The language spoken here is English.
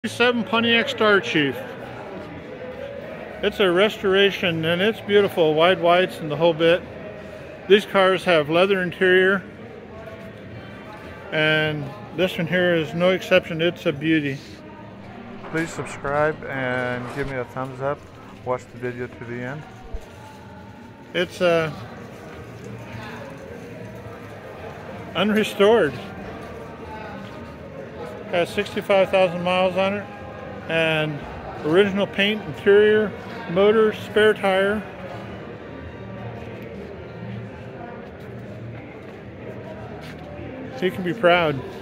7 Pontiac Star Chief. It's a restoration and it's beautiful, wide whites and the whole bit. These cars have leather interior and this one here is no exception. It's a beauty. Please subscribe and give me a thumbs up. Watch the video to the end. It's unrestored. Has 65,000 miles on it, and original paint, interior, motor, spare tire. So you can be proud.